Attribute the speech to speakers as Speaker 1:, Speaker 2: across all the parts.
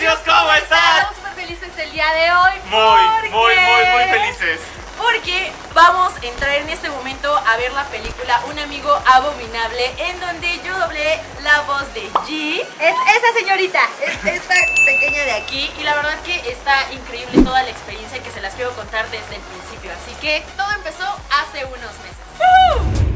Speaker 1: Precios, ¿cómo están?
Speaker 2: Estamos súper felices el día de hoy.
Speaker 1: Muy felices.
Speaker 2: Porque vamos a entrar en este momento a ver la película Un amigo abominable, en donde yo doblé la voz de G. Es esa señorita, es esta pequeña de aquí. Y la verdad que está increíble toda la experiencia que se las quiero contar desde el principio. Así que todo empezó hace unos meses.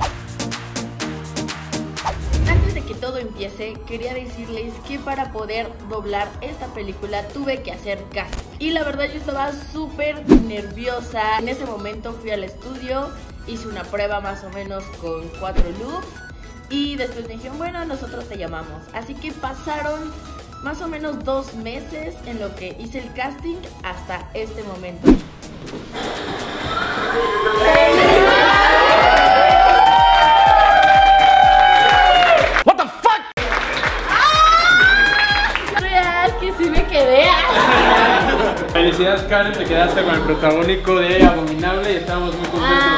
Speaker 2: Antes de que todo empiece, quería decirles que para poder doblar esta película tuve que hacer casting. Y la verdad yo estaba súper nerviosa. En ese momento fui al estudio, hice una prueba más o menos con 4 loops. Y después me dijeron, bueno, nosotros te llamamos. Así que pasaron más o menos 2 meses en lo que hice el casting hasta este momento.
Speaker 3: Felicidades, Karen, te quedaste con el protagónico de Abominable y estamos muy contentos.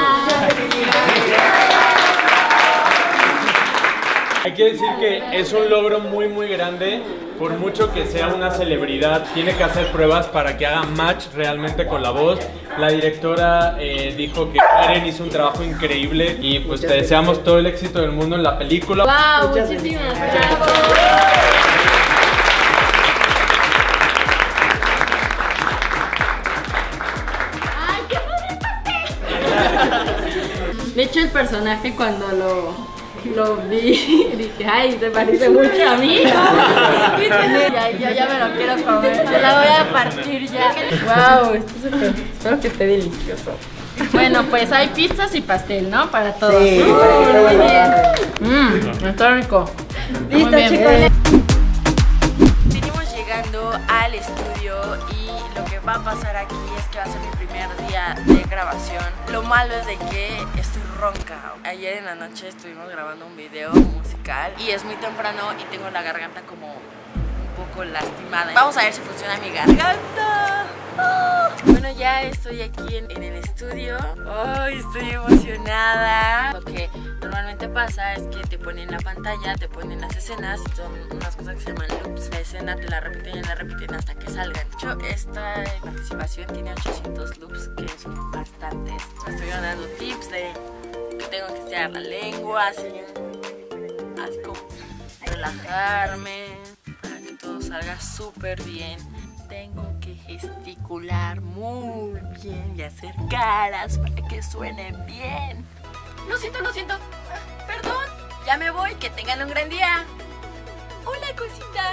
Speaker 3: Hay que decir que es un logro muy grande. Por mucho que sea una celebridad, tiene que hacer pruebas para que haga match realmente con la voz. La directora dijo que Karen hizo un trabajo increíble y pues te deseamos todo el éxito del mundo en la película.
Speaker 2: ¡Wow! Muchísimas gracias. De hecho, el personaje cuando lo vi, dije, ay, se parece mucho a mí. Ya me lo quiero comer. Me la voy a partir ya. Wow, esto es súper. Espero que esté delicioso. Bueno, pues hay pizzas y pastel, ¿no? Para todos. Sí, muy bien. Está rico.
Speaker 4: Listo, chicos.
Speaker 2: Venimos llegando al estudio y lo que va a pasar aquí es que va a ser mi primer día de grabación. Lo malo es de que estoy ronca. Ayer en la noche estuvimos grabando un video musical y es muy temprano y tengo la garganta como un poco lastimada. Vamos a ver si funciona mi garganta. Bueno, ya estoy aquí en el estudio. Ay, estoy emocionada. Lo que normalmente pasa es que te ponen la pantalla, te ponen las escenas y son unas cosas que se llaman loops. La escena te la repiten y la repiten hasta que salgan. De hecho, esta participación tiene 800 loops, que son bastantes. Me estuvieron dando tips de que tengo que estirar la lengua, así como relajarme, para que todo salga súper bien. Tengo que gesticular muy bien y hacer caras para que suene bien. Lo siento. Perdón. Ya me voy. Que tengan un gran día. Hola, cosita.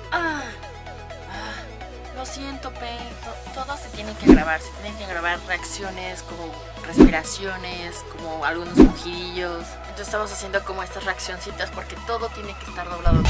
Speaker 2: Lo siento, pero todo se tiene que grabar. Se tienen que grabar reacciones, como respiraciones, como algunos mujillos. Entonces estamos haciendo como estas reaccioncitas porque todo tiene que estar doblado.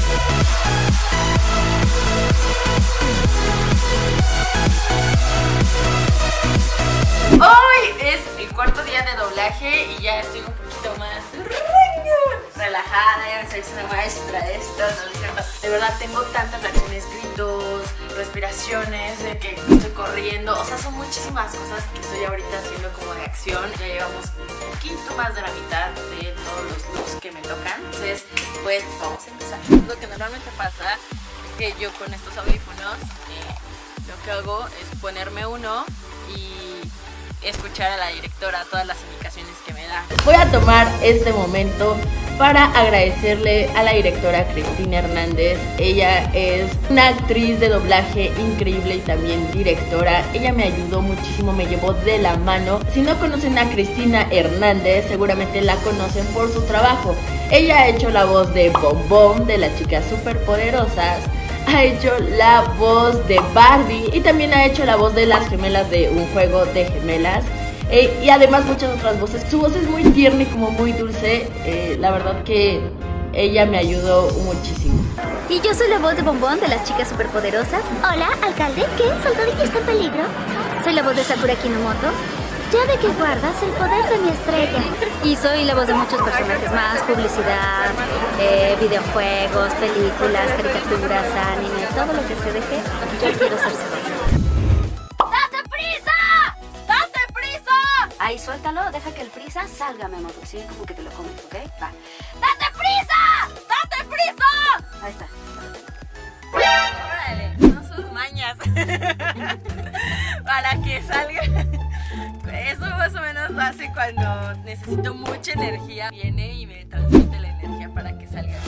Speaker 2: Hoy es el 4º día de doblaje y ya estoy un poquito más relajada, ya me estoy haciendo maestra esto, ¿no es cierto? De verdad tengo tantas reacciones, gritos, respiraciones, de que estoy corriendo, o sea, son muchísimas cosas que estoy ahorita haciendo como de acción. Ya llevamos un poquito más de la mitad de todos los looks que me tocan, entonces pues vamos a empezar. Lo que normalmente pasa es que yo con estos audífonos lo que hago es ponerme uno y escuchar a la directora todas las indicaciones que me da. Voy a tomar este momento para agradecerle a la directora Cristina Hernández. Ella es una actriz de doblaje increíble y también directora. Ella me ayudó muchísimo, me llevó de la mano. Si no conocen a Cristina Hernández, seguramente la conocen por su trabajo. Ella ha hecho la voz de Bombón, de las chicas superpoderosas. Ha hecho la voz de Barbie y también ha hecho la voz de las gemelas de Un Juego de Gemelas. Y además muchas otras voces. Su voz es muy tierna y como muy dulce. La verdad que ella me ayudó muchísimo.
Speaker 4: Y yo soy la voz de Bombón de las chicas superpoderosas. Hola, alcalde, ¿qué? ¿Soldadilla está en peligro? Soy la voz de Sakura Kinomoto. Ya ve que guardas el poder de mi estrella. Y soy la voz de muchos personajes más, publicidad, videojuegos, películas, caricaturas, anime, todo lo que se deje, yo quiero ser su voz.
Speaker 2: ¡Date prisa! ¡Date prisa!
Speaker 5: Ahí, suéltalo, deja que el prisa salga, mi amor, sí, como que te lo comes, ¿ok? Va.
Speaker 2: ¡Date prisa! ¡Date prisa!
Speaker 5: Ahí está.
Speaker 2: ¡Órale! días para que salga. Eso más o menos lo hace cuando necesito mucha energía. Viene y me transmite la energía para que salga.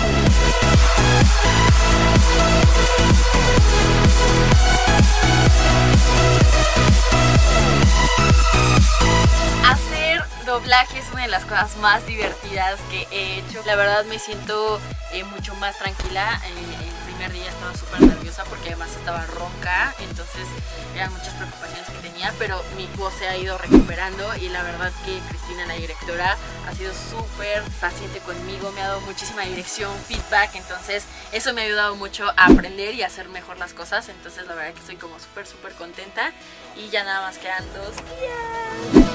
Speaker 2: Hacer doblaje es una de las cosas más divertidas que he hecho. La verdad me siento mucho más tranquila. El primer día estaba súper nerviosa porque además estaba ronca, entonces eran muchas preocupaciones que tenía, pero mi voz se ha ido recuperando y la verdad que Cristina, la directora, ha sido súper paciente conmigo, me ha dado muchísima dirección, feedback, entonces eso me ha ayudado mucho a aprender y a hacer mejor las cosas, entonces la verdad que estoy como súper contenta y ya nada más quedan 2 días.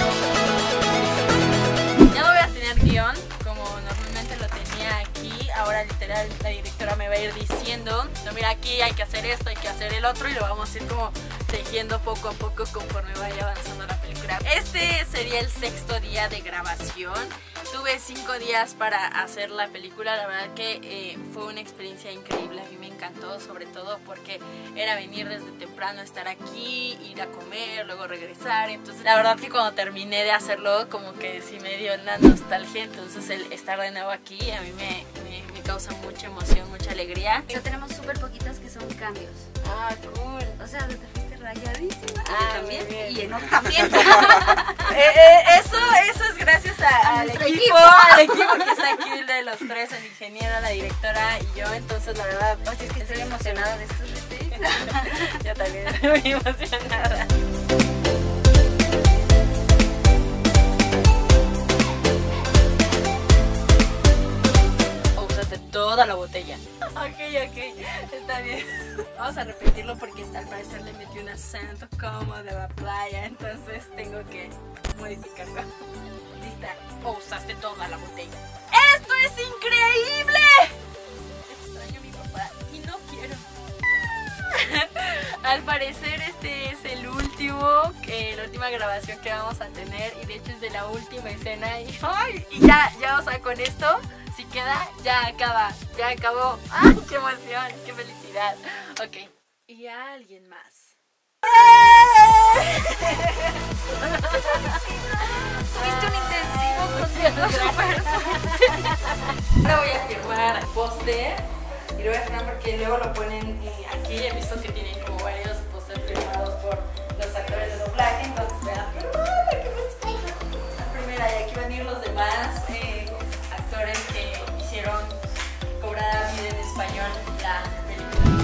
Speaker 2: Ya no voy a tener guión como normalmente lo tenía aquí, ahora literal la directora me va a ir diciendo, no, mira, aquí hay que hacer esto, hay que hacer el otro y lo vamos a ir como tejiendo poco a poco conforme vaya avanzando la película. Este sería el 6º día de grabación. Tuve 5 días para hacer la película, la verdad que fue una experiencia increíble, a mí me encantó, sobre todo porque era venir desde temprano, estar aquí, ir a comer, luego regresar, entonces la verdad que cuando terminé de hacerlo como que sí me dio la nostalgia, entonces el estar de nuevo aquí a mí me causa mucha emoción, mucha alegría.
Speaker 5: Pero tenemos súper poquitas que son cambios.
Speaker 2: Ah, cool.
Speaker 5: O sea, te fuiste rayadísima.
Speaker 2: Ah,
Speaker 5: también.
Speaker 2: muy bien.
Speaker 5: Y en otro también.
Speaker 2: Eso es gracias al equipo que está aquí, de los 3, el ingeniero, la directora y yo, entonces la verdad
Speaker 5: Pues es que estoy emocionada de estos retakes.
Speaker 2: yo también estoy muy emocionada. Úsate toda la botella. Ok, está bien. Vamos a repetirlo porque al parecer le metí un acento como de la playa, entonces tengo que modificarlo. Lista. Usaste toda la botella. ¡Esto es increíble! Extraño a mi papá y no quiero. Al parecer este es el último, la última grabación que vamos a tener y de hecho es de la última escena y, ¡ay! Y ya, o sea, con esto, si queda, ya acabó. ¡Ay, qué emoción, qué felicidad! Ok, y a alguien más.
Speaker 5: Tuviste un intensivo contigo.
Speaker 2: Ahora voy a firmar póster y lo voy a firmar porque luego lo ponen aquí. He visto que tienen como varios póster firmados por los actores de doblaje, entonces voy a firmar la primera y aquí van a ir los demás actores que hicieron cobrar a vida en español la película.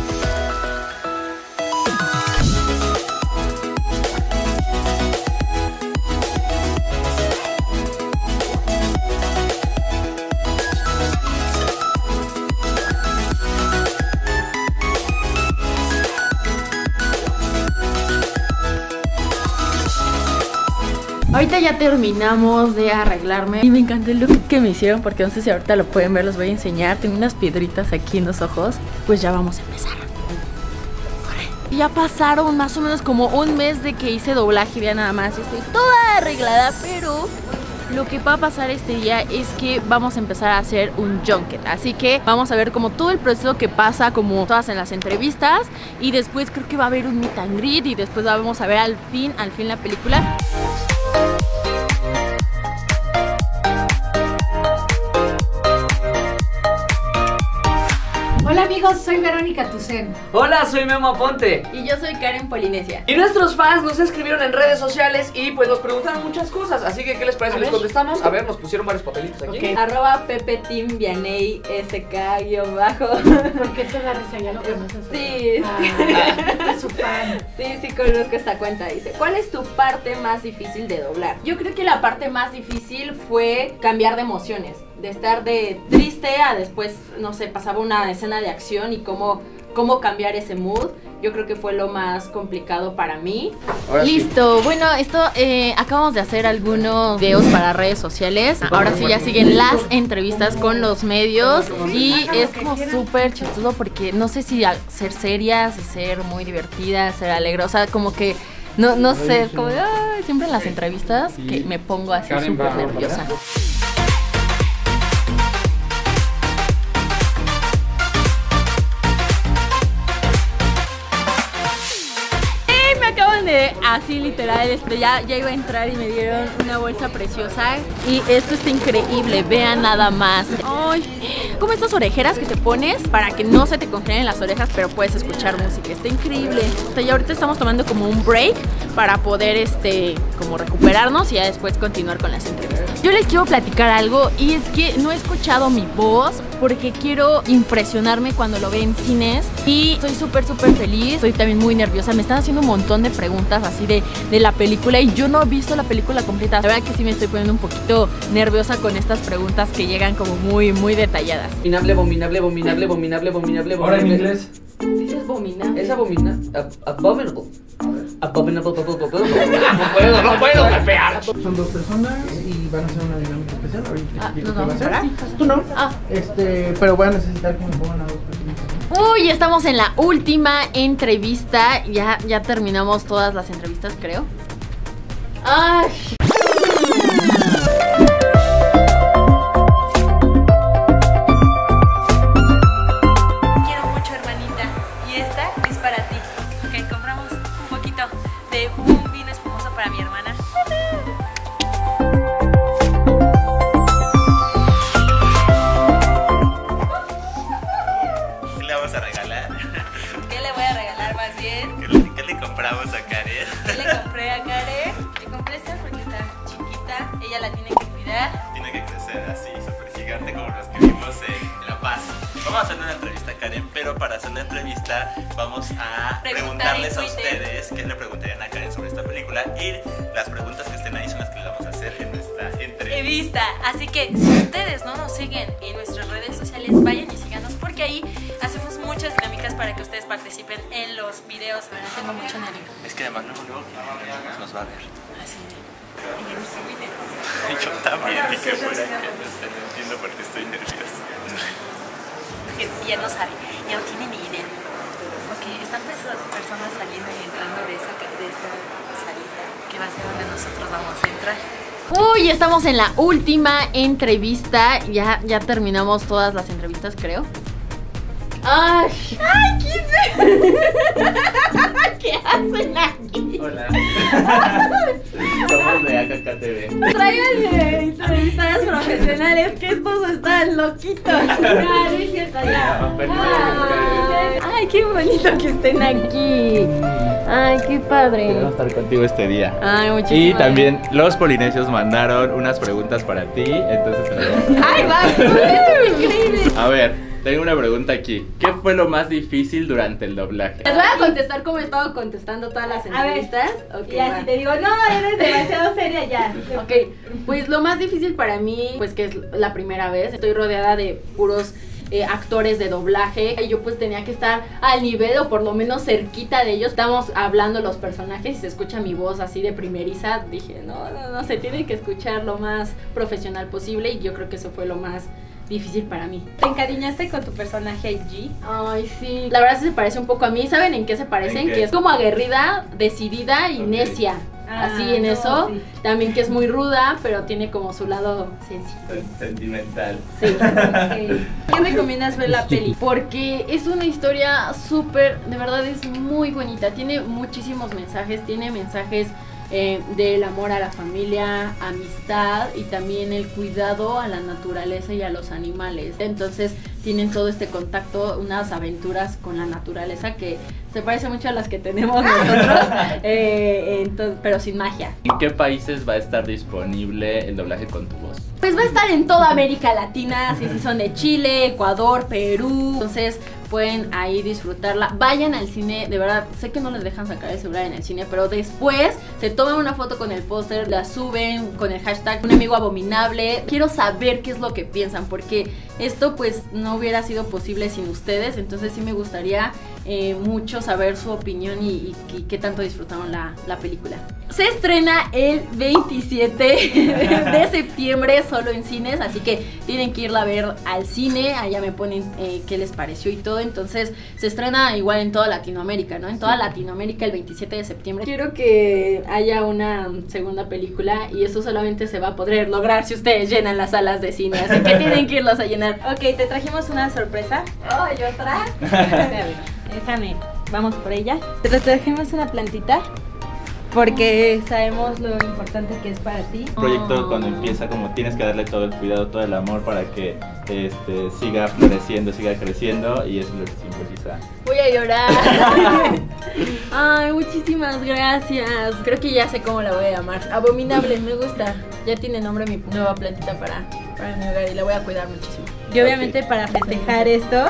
Speaker 2: Ahorita ya terminamos de arreglarme y me encantó el look que me hicieron porque no sé si ahorita lo pueden ver, los voy a enseñar. Tengo unas piedritas aquí en los ojos. Pues ya vamos a empezar. Y ya pasaron más o menos como un mes de que hice doblaje, ya nada más. Estoy toda arreglada, pero lo que va a pasar este día es que vamos a empezar a hacer un junket. Así que vamos a ver como todo el proceso que pasa, como todas en las entrevistas. Y después creo que va a haber un meet and greet y después vamos a ver al fin la película.
Speaker 6: Hola amigos, soy Verónica Tucen.
Speaker 7: Hola, soy Memo Aponte.
Speaker 2: Y yo soy Karen Polinesia.
Speaker 7: Y nuestros fans nos escribieron en redes sociales y pues nos preguntaron muchas cosas. Así que, ¿qué les parece? Les contestamos. A ver, nos pusieron varios papelitos aquí.
Speaker 6: Okay.
Speaker 2: @PepeTeamVianey SK_
Speaker 6: ¿Por qué te la risa? ¿Ya lo conoces?
Speaker 2: Sí.
Speaker 6: Es su fan.
Speaker 2: Sí, conozco esta cuenta. Dice, ¿cuál es tu parte más difícil de doblar? Yo creo que la parte más difícil fue cambiar de emociones. De estar de triste a después, no sé, pasaba una escena de acción y cómo cambiar ese mood. Yo creo que fue lo más complicado para mí. Listo, bueno, acabamos de hacer algunos videos para redes sociales. Ahora sí ya siguen las entrevistas con los medios y es como súper chistoso porque no sé si ser serias, ser muy divertidas, ser alegre, o sea, como que no sé, es como siempre en las entrevistas que me pongo así súper nerviosa.
Speaker 8: Véanle, así literal, ya iba a entrar y me dieron una bolsa preciosa. Y esto está increíble, vean nada más. Ay, como estas orejeras que te pones para que no se te congelen las orejas, pero puedes escuchar música. Está increíble. O sea, ya ahorita estamos tomando como un break para poder como recuperarnos y ya después continuar con las entrevistas. Yo les quiero platicar algo y es que no he escuchado mi voz porque quiero impresionarme cuando lo veo en cines y estoy súper feliz. Estoy también muy nerviosa, me están haciendo un montón de preguntas así de la película y yo no he visto la película completa. La verdad que sí me estoy poniendo un poquito nerviosa con estas preguntas que llegan como muy detalladas.
Speaker 7: Abominable.
Speaker 3: Ahora en inglés.
Speaker 8: ¿Dices abominable?
Speaker 7: Es abominable. Abominable. No puedo golpear.
Speaker 9: Son dos personas y van a hacer una dinámica especial. Ahorita explico qué va a ser.
Speaker 8: ¿Para?
Speaker 9: Tú no. Pero voy a necesitar que me pongan a dos personas.
Speaker 8: Uy, estamos en la última entrevista. Ya terminamos todas las entrevistas, creo. Ay.
Speaker 2: Quiero mucho, hermanita. Y esta es para ti. Ok, compramos un poquito de un vino espumoso para mi hermana.
Speaker 1: ¿Qué le vamos a regalar?
Speaker 2: ¿Qué le voy a regalar más bien?
Speaker 1: ¿Qué le compramos a Karen?
Speaker 2: ¿Qué le compré a Karen? Le compré esta porque está chiquita. Ella la tiene que cuidar.
Speaker 1: Tiene que crecer así, súper gigante como los que vimos en La Paz. Vamos a hacer una entrevista a Karen, pero para hacer la entrevista vamos a preguntarles a ustedes qué le preguntarían a Karen sobre esta película y las preguntas que estén ahí son las que le vamos a hacer en nuestra entrevista.
Speaker 2: Así que si ustedes no nos siguen en nuestras redes sociales, vayan y síganos porque ahí hacemos muchas dinámicas para que ustedes participen en los videos. Ahora tengo mucho nervio.
Speaker 1: Es que además luego nos va a ver.
Speaker 2: Así y en este video.
Speaker 1: Y yo también, y que fuera que no entiendo por qué estoy nervioso.
Speaker 2: Que ya no sabe, ya no tiene ni idea. Porque están personas saliendo y entrando de esa salita que va a ser donde nosotros vamos a entrar.
Speaker 8: Uy, estamos en la última entrevista. Ya terminamos todas las entrevistas, creo. ¡Ay! ¿Qué hacen aquí?
Speaker 1: Hola. Somos de AKK TV.
Speaker 8: Tráiganme entrevistadas profesionales, que estos están loquitos. No es cierto, ya. Ay, qué bonito que estén aquí. Ay, qué padre.
Speaker 10: Queremos estar contigo este día.
Speaker 8: Ay, muchísimas
Speaker 10: Y también los polinesios mandaron unas preguntas para ti, entonces te las vamos a...
Speaker 8: ¡Ay, va! ¡Esto es increíble!
Speaker 10: A ver, tengo una pregunta aquí. ¿Qué fue lo más difícil durante el doblaje?
Speaker 8: Les voy a contestar como he estado contestando todas las entrevistas.
Speaker 6: Y así te digo, no, eres demasiado seria ya.
Speaker 8: Ok, pues lo más difícil para mí, pues que es la primera vez, estoy rodeada de puros actores de doblaje y yo pues tenía que estar al nivel o por lo menos cerquita de ellos. Estamos hablando los personajes y se escucha mi voz así de primeriza. Dije, no, se tiene que escuchar lo más profesional posible y yo creo que eso fue lo más difícil para mí.
Speaker 6: ¿Te encariñaste con tu personaje G?
Speaker 8: Ay, sí. La verdad se parece un poco a mí. ¿Saben en qué se parecen?
Speaker 10: ¿En qué?
Speaker 8: Que es como aguerrida, decidida y
Speaker 10: Ok.
Speaker 8: necia. Así en eso.
Speaker 6: sí.
Speaker 8: También que es muy ruda, pero tiene como su lado sensible.
Speaker 10: Sentimental.
Speaker 8: Sí. ¿Qué recomiendas ver la peli? Porque es una historia súper, de verdad es muy bonita. Tiene muchísimos mensajes. Tiene mensajes del amor a la familia, amistad y también el cuidado a la naturaleza y a los animales. Entonces tienen todo este contacto, unas aventuras con la naturaleza que se parece mucho a las que tenemos nosotros, pero sin magia.
Speaker 10: ¿En qué países va a estar disponible el doblaje con tu voz?
Speaker 8: Pues va a estar en toda América Latina, si son de Chile, Ecuador, Perú. Entonces pueden ahí disfrutarla. Vayan al cine, de verdad, sé que no les dejan sacar el celular en el cine, pero después se toman una foto con el póster, la suben con el hashtag un amigo abominable. Quiero saber qué es lo que piensan, porque esto pues no hubiera sido posible sin ustedes. Entonces sí me gustaría mucho saber su opinión y qué tanto disfrutaron la película. Se estrena el 27 de septiembre solo en cines, así que tienen que irla a ver al cine. Allá me ponen qué les pareció y todo. Entonces se estrena igual en toda Latinoamérica, ¿no? En toda Latinoamérica el 27 de septiembre. Quiero que haya una segunda película y eso solamente se va a poder lograr si ustedes llenan las salas de cine, así que tienen que irlas a llenar.
Speaker 6: Ok, te trajimos una sorpresa. Oh, ¿y otra? Déjame, vamos por ella. Te trajimos una plantita. porque sabemos lo importante que es para ti.
Speaker 10: Un proyecto cuando empieza como tienes que darle todo el cuidado, todo el amor para que siga floreciendo, siga creciendo y eso es lo que simboliza.
Speaker 8: Voy a llorar. Ay, muchísimas gracias. Creo que ya sé cómo la voy a llamar. Abominable, me gusta. Ya tiene nombre mi nueva plantita para mi hogar y la voy a cuidar muchísimo.
Speaker 6: Y obviamente para festejar esto.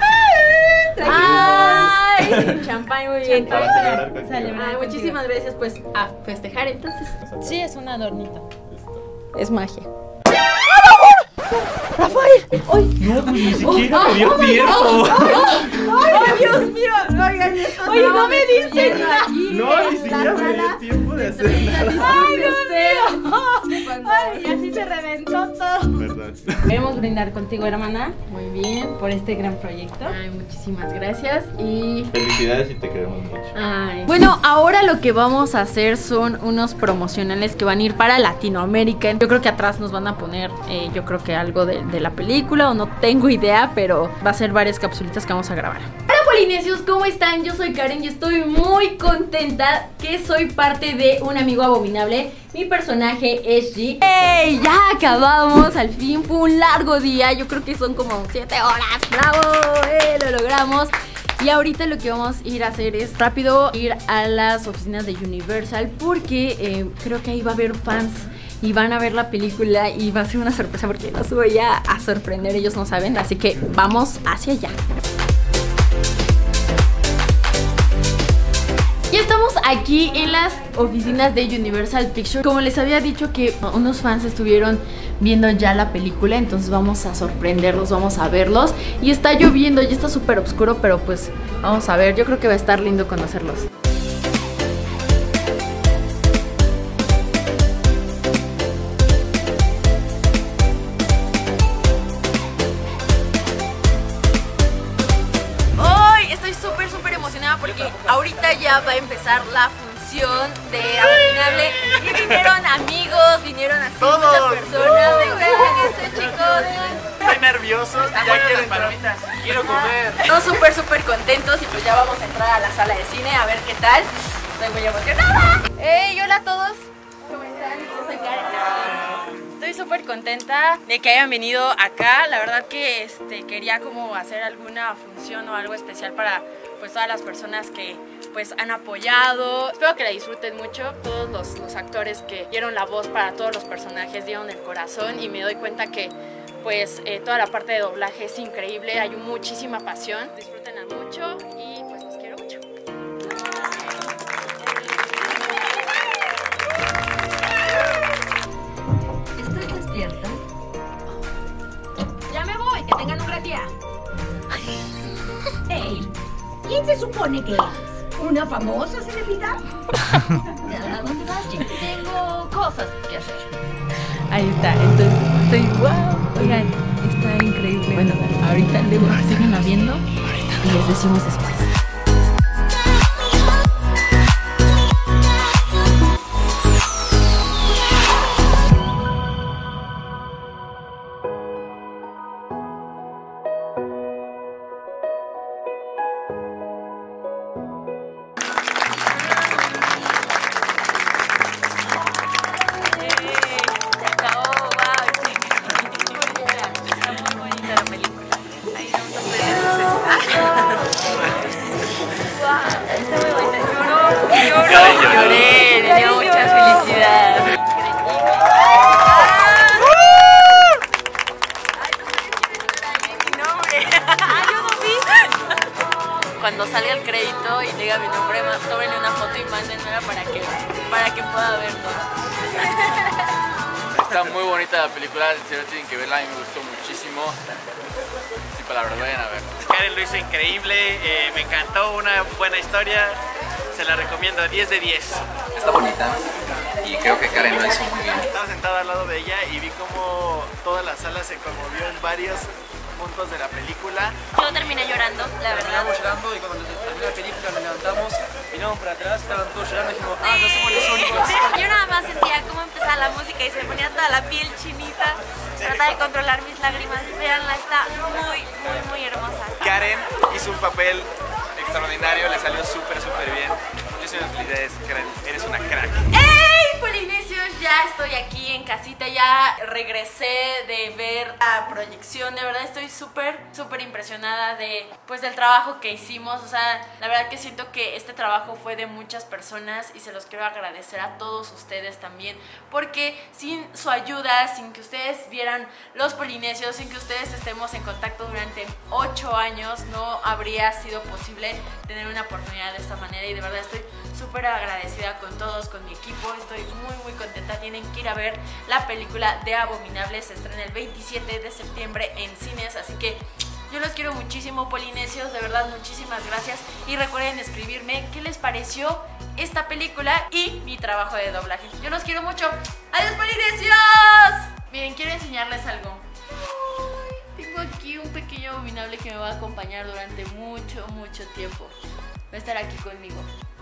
Speaker 8: ¡Ay! Champán, muy bien.
Speaker 6: Ay,
Speaker 8: muchísimas gracias, pues a festejar entonces. Sí, es un adornito. Es magia. ¡Rafael! ¡Ay!
Speaker 10: No, pues ni siquiera me dio tiempo.
Speaker 6: ¡Ay, Dios mío! Oigan, oye, no me dicen nada.
Speaker 10: No, ni siquiera me dio tiempo de hacer nada.
Speaker 6: ¡Ay, Dios mío! ¡Ay, y así se reventó todo!
Speaker 10: Perdón.
Speaker 6: Queremos brindar contigo, hermana,
Speaker 8: Muy bien.
Speaker 6: por este gran proyecto.
Speaker 8: Ay, muchísimas gracias y...
Speaker 10: Felicidades y te queremos mucho.
Speaker 8: Ay. Bueno, ahora lo que vamos a hacer son unos promocionales que van a ir para Latinoamérica. Yo creo que atrás nos van a poner, yo creo que algo de la película o no tengo idea, pero va a ser varias capsulitas que vamos a grabar. Hola polinesios, ¿cómo están? Yo soy Karen y estoy muy contenta que soy parte de Un Amigo Abominable. Mi personaje es G. ¡Hey! Ya acabamos, al fin fue un largo día, yo creo que son como 7 horas. ¡Bravo! Lo logramos. Y ahorita lo que vamos a ir a hacer es rápido ir a las oficinas de Universal porque creo que ahí va a haber fans y van a ver la película y va a ser una sorpresa porque los voy a sorprender, ellos no saben, así que vamos hacia allá. Ya estamos aquí en las oficinas de Universal Pictures. Como les había dicho que unos fans estuvieron viendo ya la película, entonces vamos a sorprenderlos, vamos a verlos. Y está lloviendo, ya está súper oscuro, pero pues vamos a ver, yo creo que va a estar lindo conocerlos. Porque ahorita ya va a empezar la función de Abominable y vinieron amigos, vinieron así muchas personas. Vengan, chicos.
Speaker 1: Estoy nervioso, ya quiero palomitas, quiero comer.
Speaker 8: Todos súper contentos y pues ya vamos a entrar a la sala de cine a ver qué tal. Estoy muy emocionada. Hey, hola a todos. ¿Cómo están? Yo soy Karen. Estoy súper contenta de que hayan venido acá. La verdad que quería como hacer alguna función o algo especial para pues todas las personas que pues han apoyado. Espero que la disfruten mucho. Todos los actores que dieron la voz para todos los personajes dieron el corazón y me doy cuenta que pues toda la parte de doblaje es increíble. Hay muchísima pasión. Disfrútenla mucho y pues los quiero mucho.
Speaker 5: ¿Estás despierta?
Speaker 8: Ya me voy, que tengan un gran día.
Speaker 5: ¡Ey! ¿Quién se supone que es? ¿Una famosa celebridad? ¿A dónde vas, Jim? Tengo cosas que hacer.
Speaker 6: Ahí está, entonces estoy wow. Oigan, está increíble. Bueno, ahorita luego sigan viendo y les decimos después.
Speaker 8: Lloré, me dio mucha felicidad. Cuando salga el crédito y diga mi nombre, tómenle una foto y mándenmela para que pueda verlo.
Speaker 11: Está muy bonita la película, en serio tienen que verla, a mí me gustó muchísimo. Sin palabras, vayan a ver.
Speaker 1: Karen lo hizo increíble, me encantó, una buena historia, se la recomiendo, 10 de 10.
Speaker 12: Está bonita y creo que Karen lo hizo muy bien.
Speaker 1: Estaba sentada al lado de ella y vi como toda la sala se conmovió en varios puntos de la película.
Speaker 8: Yo terminé llorando, la verdad.
Speaker 13: Terminamos llorando y cuando terminó la película nos levantamos, miramos para atrás, estaban todos llorando y dijimos, no somos los únicos.
Speaker 8: Yo nada más sentía cómo empezaba la música y se me ponía toda la piel chinita. Trataba de controlar mis lágrimas. Veanla, está muy hermosa.
Speaker 1: Karen hizo un papel extraordinario, le salió súper bien. Yo
Speaker 13: Muchísimas felicidades, Karen. Eres una crack.
Speaker 2: ¡Hey, Polinesios! Ya estoy aquí en casita, ya regresé de ver la proyección. De verdad estoy súper impresionada del trabajo que hicimos. O sea, la verdad que siento que este trabajo fue de muchas personas y se los quiero agradecer a todos ustedes también, porque sin su ayuda, sin que ustedes vieran Los Polinesios, sin que ustedes estemos en contacto durante 8 años, no habría sido posible tener una oportunidad de esta manera. Y de verdad estoy súper agradecida con todos, con mi equipo. Estoy muy contenta. Tienen que ir a ver la película de Abominables. Se estrena el 27 de septiembre en cines, así que yo los quiero muchísimo, Polinesios. De verdad, muchísimas gracias. Y recuerden escribirme qué les pareció esta película y mi trabajo de doblaje. Yo los quiero mucho. ¡Adiós, Polinesios! Miren, quiero enseñarles algo. Tengo aquí un pequeño abominable que me va a acompañar durante mucho tiempo. Va a estar aquí conmigo.